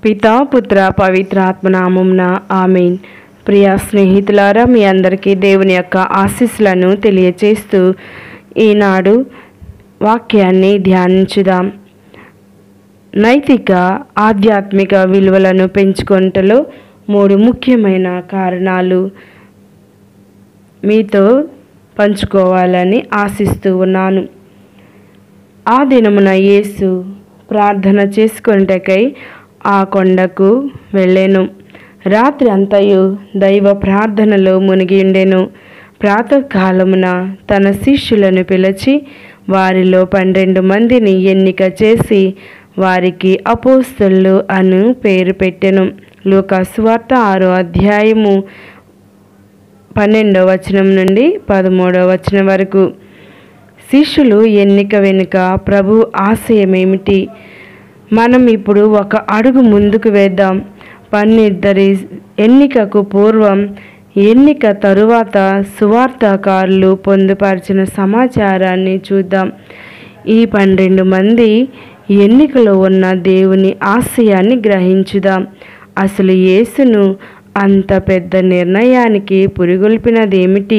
పితా పుత్ర పవిత్రాత్మ నామమున ఆమేన్. ప్రియ స్నేహితులారా, మీ అందరికీ దేవుని యొక్క ఆశీస్సులను తెలియచేస్తూ ఈనాడు వాక్యాన్ని ధ్యానించుదాం. నైతిక ఆధ్యాత్మిక విలువలను పెంచుకొనుటలో 3 ముఖ్యమైన కారణాలు మీతో పంచుకోవాలని ఆశిస్తూ ఉన్నాను. ఆ దినమున యేసు ప్రార్థన చేసుకొనుటకై ఆ కొండకు వెళ్ళెను. రాత్రి అంతయు దైవ ప్రార్థనలో మునిగి ఉండెను. ప్రాతకాలమున తన శిష్యులను పిలిచి వారిలో 12 మందిని ఎన్నిక చేసి వారికి అపోస్తలులు అను పేరు పెట్టెను. లూకా సువార్త 6వ అధ్యాయము 12వ వచనం నుండి 13వ వచనం వరకు. శిష్యులు ఎన్నిక వెనుక ప్రభు ఆశయమేమిటి? మనం ఇప్పుడు ఒక అడుగు ముందుకు వేద్దాం. 12 ఎన్నికకు పూర్వం, ఎన్నిక తరువాత సువార్తకారులు పొందుపరిచిన సమాచారాన్ని చూద్దాం. ఈ 12 మంది ఎన్నికలో ఉన్న దేవుని ఆశయాన్ని గ్రహించుదాం. అసలు యేసును అంత పెద్ద నిర్ణయానికి పురిగొల్పినదేమిటి?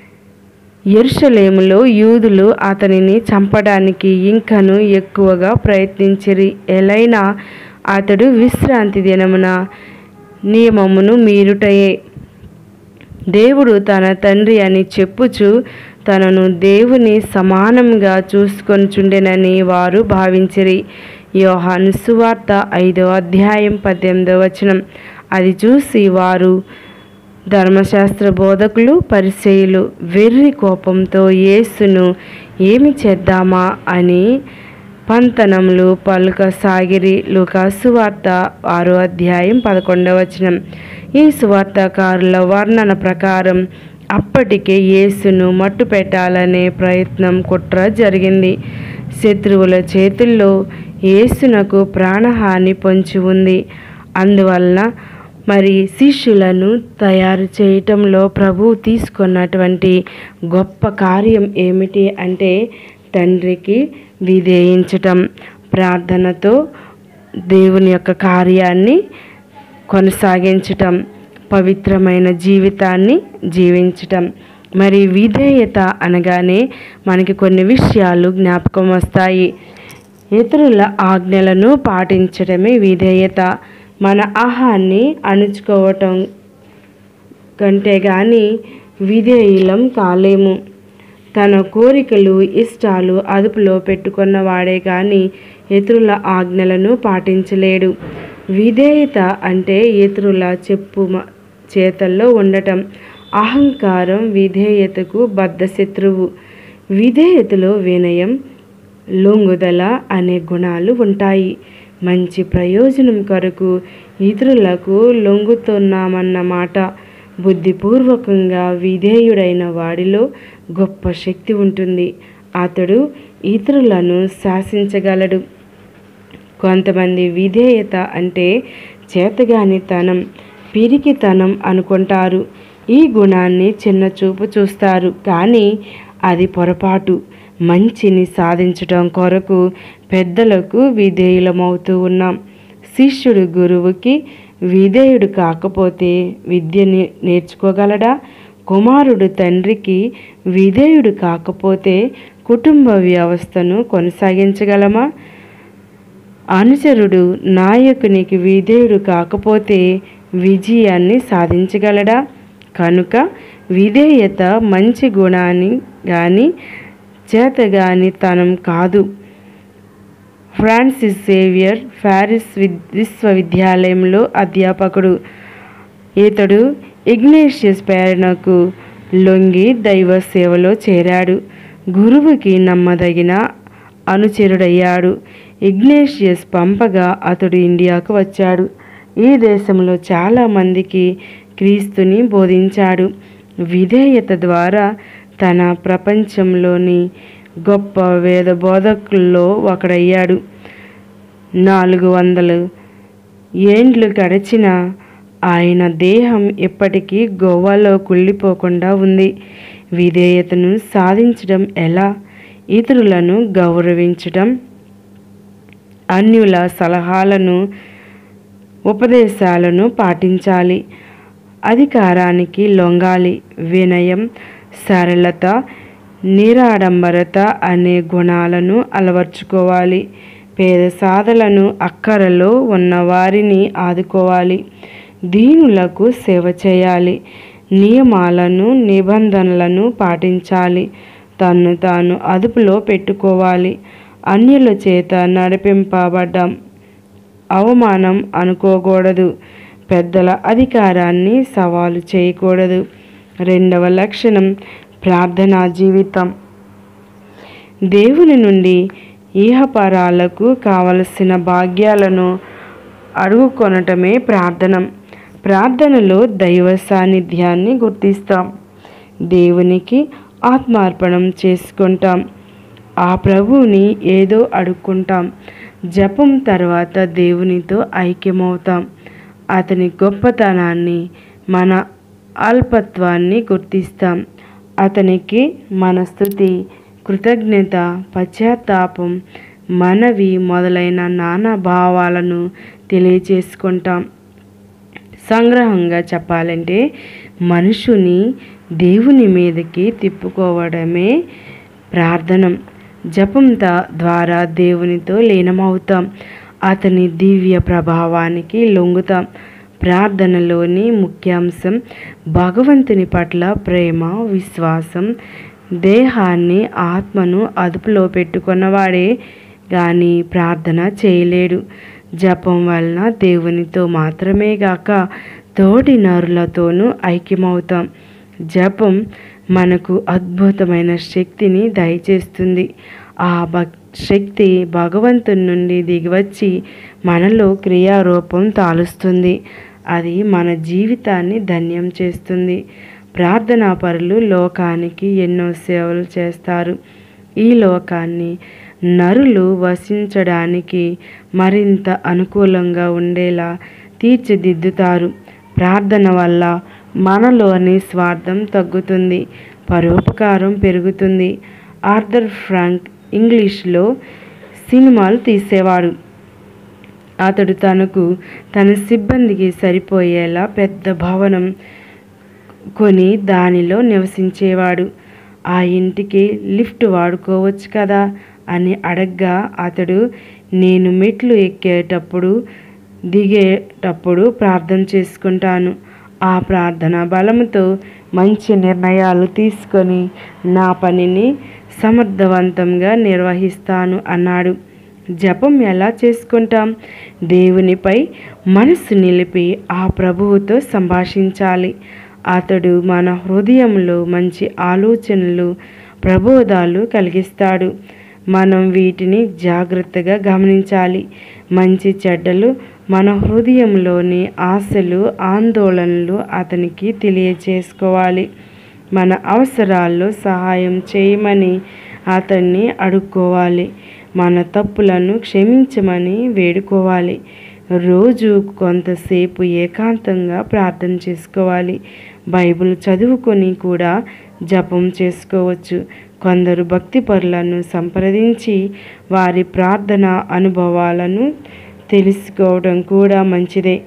యెరూషలేములో యూదులు అతనిని చంపడానికి ఇంకను ఎక్కువగా ప్రయత్నించిరి. ఎలైనా అతడు విశ్రాంతి దినమున నియమమును మీరుటయే. దేవుడు తన తండ్రి అని చెప్పుచు తనను దేవుని సమానంగా చూసుకొనుచుండెనని వారు భావించిరి. యోహాను సువార్త 5వ అధ్యాయం 18వ వచనం. అది చూసి వారు, ధర్మశాస్త్ర బోధకులు, పరిసయ్యులు వెర్రి కోపంతో యేసును ఏమి చేద్దామా అని పంతనములు పలుకసాగిరి. లూకా సువార్త 6వ అధ్యాయం 11వ వచనం. ఈ సువార్తకారుల వర్ణన ప్రకారం అప్పటికే యేసును మట్టు పెట్టాలనే ప్రయత్నం, కుట్ర జరిగింది. శత్రువుల చేతుల్లో యేసునకు ప్రాణహాని పొంచి ఉంది. అందువలన మరి శిష్యులను తయారు చేయటంలో ప్రభు తీసుకున్నటువంటి గొప్ప కార్యం ఏమిటి అంటే తండ్రికి విధేయించటం, ప్రార్థనతో దేవుని యొక్క కార్యాన్ని కొనసాగించటం, పవిత్రమైన జీవితాన్ని జీవించటం. మరి విధేయత అనగానే మనకి కొన్ని విషయాలు జ్ఞాపకం వస్తాయి. ఇతరుల ఆజ్ఞలను పాటించడమే విధేయత. మన ఆహాన్ని అణుచుకోవటం కంటే కానీ విధేయులం కాలేము. తన కోరికలు, ఇష్టాలు అదుపులో పెట్టుకున్నవాడే కానీ ఇతరుల ఆజ్ఞలను పాటించలేడు. విధేయత అంటే ఇతరుల చెప్పు చేతల్లో ఉండటం. అహంకారం విధేయతకు బద్ధశత్రువు. విధేయతలో వినయం, లొంగుదల అనే గుణాలు ఉంటాయి. మంచి ప్రయోజనం కొరకు ఇతరులకు లొంగుతున్నామన్నమాట. బుద్ధిపూర్వకంగా విధేయుడైన వాడిలో గొప్ప శక్తి ఉంటుంది. అతడు ఇతరులను శాసించగలడు. కొంతమంది విధేయత అంటే చేతగానితనం, పిరికితనం అనుకుంటారు. ఈ గుణాన్ని చిన్నచూపు చూస్తారు, కానీ అది పొరపాటు. మంచిని సాధించటం కొరకు పెద్దలకు విధేయులమవుతూ ఉన్నాం. శిష్యుడు గురువుకి విధేయుడు కాకపోతే విద్యని నేర్చుకోగలడా? కుమారుడు తండ్రికి విధేయుడు కాకపోతే కుటుంబ వ్యవస్థను కొనసాగించగలమా? అనుచరుడు నాయకునికి విధేయుడు కాకపోతే విజయాన్ని సాధించగలడా? కనుక విధేయత మంచి గుణాన్ని కానీ చేతగాని తనం కాదు. ఫ్రాన్సిస్ జేవియర్ పారిస్ విశ్వవిద్యాలయంలో అధ్యాపకుడు. ఇతడు ఇగ్నేషియస్ ప్రేరణకు లొంగి దైవ సేవలో చేరాడు. గురువుకి నమ్మదగిన అనుచరుడయ్యాడు. ఇగ్నేషియస్ పంపగా అతడు ఇండియాకు వచ్చాడు. ఈ దేశంలో చాలామందికి క్రీస్తుని బోధించాడు. విధేయత ద్వారా తన ప్రపంచంలోని గొప్ప వేద బోధకుల్లో ఒకడయ్యాడు. 400 ఏండ్లు గడిచిన ఆయన దేహం ఇప్పటికీ గోవాలో కుళ్ళిపోకుండా ఉంది. విధేయతను సాధించడం ఎలా? ఇతరులను గౌరవించడం, అన్యుల సలహాలను ఉపదేశాలను పాటించాలి. అధికారానికి లొంగాలి. వినయం, సరళత, నిరాడంబరత అనే గుణాలను అలవర్చుకోవాలి. పేద సాధలను, అక్కరలో ఉన్న వారిని ఆదుకోవాలి. దీనులకు సేవ చేయాలి. నియమాలను, నిబంధనలను పాటించాలి. తన్ను తాను అదుపులో పెట్టుకోవాలి. అన్యుల చేత నడిపింపబడ్డం అవమానం అనుకోకూడదు. పెద్దల అధికారాన్ని సవాలు చేయకూడదు. రెండవ లక్షణం ప్రార్థనా జీవితం. దేవుని నుండి ఇహపరాలకు కావలసిన భాగ్యాలను అడుగుకొనటమే ప్రార్థనలో దైవ సాన్నిధ్యాన్ని గుర్తిస్తాం. దేవునికి ఆత్మార్పణం చేసుకుంటాం. ఆ ప్రభువుని ఏదో అడుక్కుంటాం. జపం తర్వాత దేవునితో ఐక్యమవుతాం. అతని గొప్పతనాన్ని, మన అల్పత్వాన్ని గుర్తిస్తాం. అతనికి మన స్తుతి, కృతజ్ఞత, పశ్చాత్తాపం, మనవి మొదలైన నానా భావాలను తెలియచేసుకుంటాం. సంగ్రహంగా చెప్పాలంటే మనుషుని దేవుని మీదకి తిప్పుకోవడమే ప్రార్థన. జపం ద్వారా దేవునితో లీనమవుతాం. అతని దివ్య ప్రభావానికి లొంగుతాం. ప్రార్థనలోని ముఖ్యాంశం భగవంతుని పట్ల ప్రేమ, విశ్వాసం. దేహాన్ని, ఆత్మను అదుపులో పెట్టుకున్నవాడే కానీ ప్రార్థన చేయలేడు. జపం వలన దేవునితో మాత్రమే గాక తోటి నరులతోనూ ఐక్యమవుతాం. జపం మనకు అద్భుతమైన శక్తిని దయచేస్తుంది. ఆ శక్తి భగవంతుని నుండి దిగివచ్చి మనలో క్రియారూపం తాలుస్తుంది. అది మన జీవితాన్ని ధన్యం చేస్తుంది. ప్రార్థనా పరులు లోకానికి ఎన్నో సేవలు చేస్తారు. ఈ లోకాన్ని నరులు వసించడానికి మరింత అనుకూలంగా ఉండేలా తీర్చిదిద్దుతారు. ప్రార్థన వల్ల మనలోని స్వార్థం తగ్గుతుంది, పరోపకారం పెరుగుతుంది. ఆర్థర్ ఫ్రాంక్ ఇంగ్లీష్లో సినిమాలు తీసేవాడు. అతడు తన సిబ్బందికి సరిపోయేలా పెద్ద భవనం కొని దానిలో నివసించేవాడు. ఆ ఇంటికి లిఫ్ట్ వాడుకోవచ్చు కదా అని అడగ్గా అతడు, నేను మెట్లు ఎక్కేటప్పుడు దిగేటప్పుడు ప్రార్థన చేసుకుంటాను. ఆ ప్రార్థన బలముతో మంచి నిర్ణయాలు తీసుకొని నా పనిని సమర్థవంతంగా నిర్వహిస్తాను అన్నాడు. జపం ఎలా చేసుకుంటాం? దేవునిపై మనసు నిలిపి ఆ ప్రభువుతో సంభాషించాలి. అతడు మన హృదయంలో మంచి ఆలోచనలు, ప్రబోధాలు కలిగిస్తాడు. మనం వీటిని జాగ్రత్తగా గమనించాలి. మంచి చెడ్డలు, మన హృదయంలోని ఆశలు, ఆందోళనలు అతనికి తెలియచేసుకోవాలి. మన అవసరాల్లో సహాయం చేయమని అతన్ని అడుక్కోవాలి. మన తప్పులను క్షమించమని వేడుకోవాలి. రోజు కొంతసేపు ఏకాంతంగా ప్రార్థన చేసుకోవాలి. బైబిల్ చదువుకొని కూడా జపం చేసుకోవచ్చు. కొందరు భక్తిపరులను సంప్రదించి వారి ప్రార్థన అనుభవాలను తెలుసుకోవడం కూడా మంచిదే.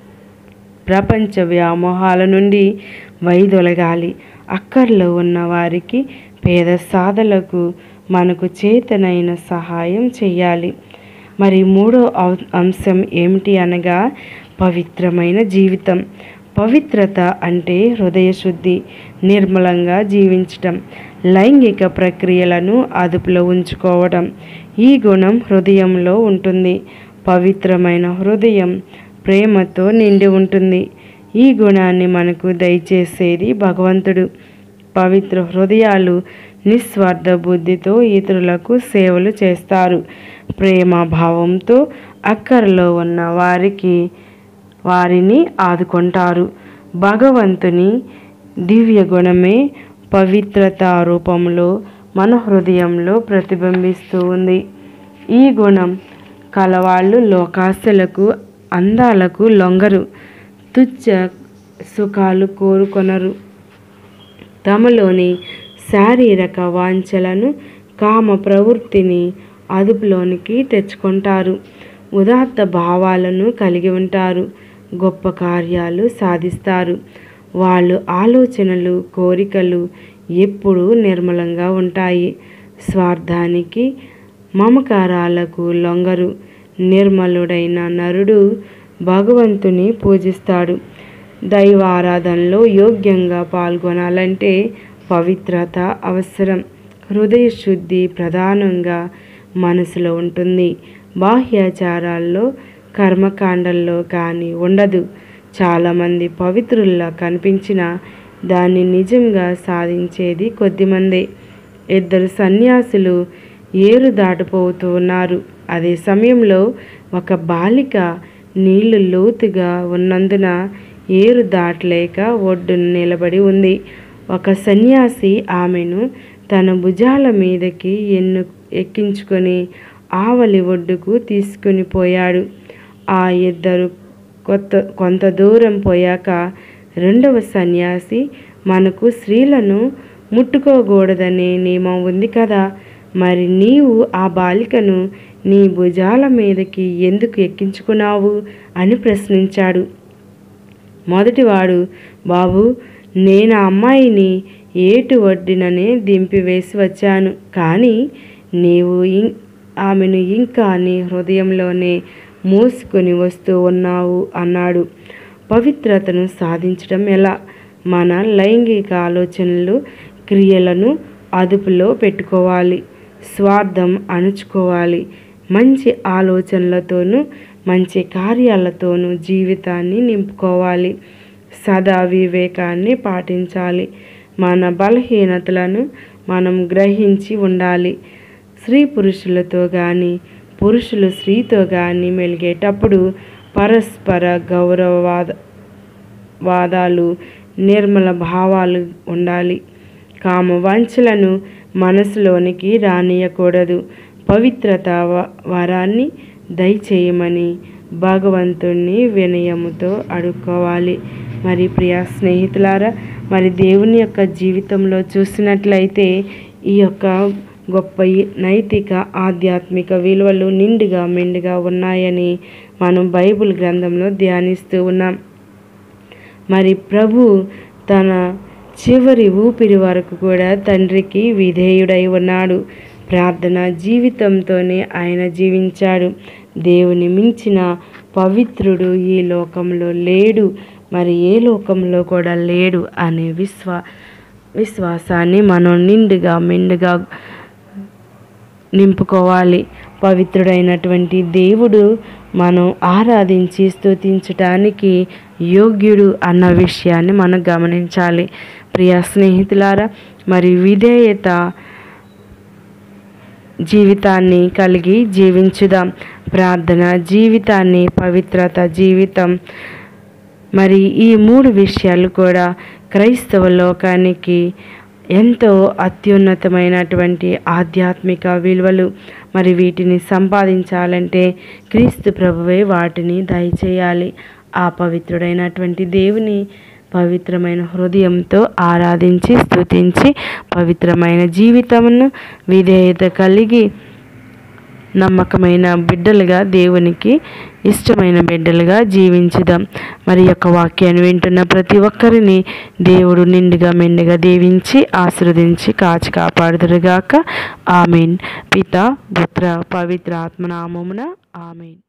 ప్రపంచ వ్యామోహాల నుండి వైదొలగాలి. అక్కర్లో ఉన్న వారికి, పేద సాధలకు మనకు చేతనైన సహాయం చేయాలి. మరి మూడో అంశం ఏమిటి అనగా పవిత్రమైన జీవితం. పవిత్రత అంటే హృదయశుద్ధి, నిర్మలంగా జీవించటం, లైంగిక ప్రక్రియలను అదుపులో ఉంచుకోవడం. ఈ గుణం హృదయంలో ఉంటుంది. పవిత్రమైన హృదయం ప్రేమతో నిండి ఉంటుంది. ఈ గుణాన్ని మనకు దయచేసేది భగవంతుడు. పవిత్ర హృదయాలు నిస్వార్థ బుద్ధితో ఇతరులకు సేవలు చేస్తారు. ప్రేమ భావంతో అక్కరలో ఉన్న వారిని ఆదుకుంటారు. భగవంతుని దివ్య గుణమే పవిత్రతా రూపంలో మన హృదయంలో ప్రతిబింబిస్తూ ఉంది. ఈ గుణం కలవాళ్ళు లోకాశలకు, అందాలకు లొంగరు, తుచ్చ సుఖాలు కోరుకొనరు. తమలోని శారీరక వాంఛలను, కామ ప్రవృత్తిని అదుపులోనికి తెచ్చుకుంటారు. ఉదాత్త భావాలను కలిగి ఉంటారు. గొప్ప కార్యాలు సాధిస్తారు. వాళ్ళ ఆలోచనలు, కోరికలు ఎప్పుడూ నిర్మలంగా ఉంటాయి. స్వార్థానికి, మమకారాలకు లొంగరు. నిర్మలుడైన నరుడు భగవంతుని పూజిస్తాడు. దైవారాధనలో యోగ్యంగా పాల్గొనాలంటే పవిత్రత అవసరం. హృదయ శుద్ధి ప్రధానంగా మనసులో ఉంటుంది. బాహ్యాచారాల్లో, కర్మకాండల్లో కానీ ఉండదు. చాలామంది పవిత్రుల్లా కనిపించిన దాన్ని నిజంగా సాధించేది కొద్దిమందే. 2 సన్యాసులు ఏరు దాటిపోతూ ఉన్నారు. అదే సమయంలో ఒక బాలిక నీళ్లు లోతుగా ఉన్నందున ఏరు దాటలేక ఒడ్డున నిలబడి ఉంది. ఒక సన్యాసి ఆమెను తన భుజాల మీదకి ఎక్కించుకొని ఆవలి ఒడ్డుకు తీసుకుని పోయాడు. ఆ ఇద్దరు కొంత దూరం పోయాక రెండవ సన్యాసి, మనకు స్త్రీలను ముట్టుకోకూడదనే నియమం ఉంది కదా, మరి నీవు ఆ బాలికను నీ భుజాల మీదకి ఎందుకు ఎక్కించుకున్నావు అని ప్రశ్నించాడు. మొదటివాడు, బాబు, నేను ఆ అమ్మాయిని ఏటు ఒడ్డిననే దింపివేసి వచ్చాను, కానీ నీవు ఆమెను ఇంకా నీ హృదయంలోనే మోసుకొని వస్తూ ఉన్నావు అన్నాడు. పవిత్రతను సాధించడం ఎలా? మన లైంగిక ఆలోచనలు, క్రియలను అదుపులో పెట్టుకోవాలి. స్వార్థం అణుచుకోవాలి. మంచి ఆలోచనలతోనూ మంచి కార్యాలతోనూ జీవితాన్ని నింపుకోవాలి. సదా వివేకాన్ని పాటించాలి. మన బలహీనతలను మనం గ్రహించి ఉండాలి. స్త్రీ పురుషులతో కానీ, పురుషులు స్త్రీతో కానీ మెలిగేటప్పుడు పరస్పర గౌరవవాదాలు, నిర్మల భావాలు ఉండాలి. కామ వాంఛలను మనసులోనికి రానియకూడదు. పవిత్రత వరాన్ని దయచేయమని భగవంతుణ్ణి వినయముతో అడుక్కోవాలి. మరి ప్రియ స్నేహితులారా, మరి దేవుని యొక్క జీవితంలో చూసినట్లయితే ఈ యొక్క గొప్ప నైతిక, ఆధ్యాత్మిక విలువలు నిండుగా మెండుగా ఉన్నాయని మనం బైబిల్ గ్రంథంలో ధ్యానిస్తూ ఉన్నాం. మరి ప్రభు తన చివరి ఊపిరి వరకు కూడా తండ్రికి విధేయుడై ఉన్నాడు. ప్రార్థన జీవితంతోనే ఆయన జీవించాడు. దేవుని మించిన పవిత్రుడు ఈ లోకంలో లేడు, మరి ఏ లోకంలో కూడా లేడు అనే విశ్వాసాన్ని మనం నిండుగా మెండుగా నింపుకోవాలి. పవిత్రుడైనటువంటి దేవుడు మనం ఆరాధించి స్తుతించటానికి యోగ్యుడు అన్న విషయాన్ని మనం గమనించాలి. ప్రియ స్నేహితులారా, మరి విధేయత జీవితాన్ని కలిగి జీవించుదాం. ప్రార్థన జీవితాన్ని, పవిత్రత జీవితం, మరి ఈ 3 విషయాలు కూడా క్రైస్తవ లోకానికి ఎంతో అత్యున్నతమైనటువంటి ఆధ్యాత్మిక విలువలు. మరి వీటిని సంపాదించాలంటే క్రీస్తు ప్రభువే వాటిని దయచేయాలి. ఆ పవిత్రుడైనటువంటి దేవుని పవిత్రమైన హృదయంతో ఆరాధించి స్తుతించి పవిత్రమైన జీవితమును, విధేయత కలిగి నమ్మకమైన బిడ్డలుగా, దేవునికి ఇష్టమైన బిడ్డలుగా జీవించుదాం. మరి యొక్క వాక్యాన్ని వింటున్న ప్రతి ఒక్కరిని దేవుడు నిండుగా మెండుగా దీవించి ఆశీర్వదించి కాచి కాపాడుదురుగాక. ఆమేన్. పిత, పుత్ర, పవిత్ర ఆత్మనామమున ఆమేన్.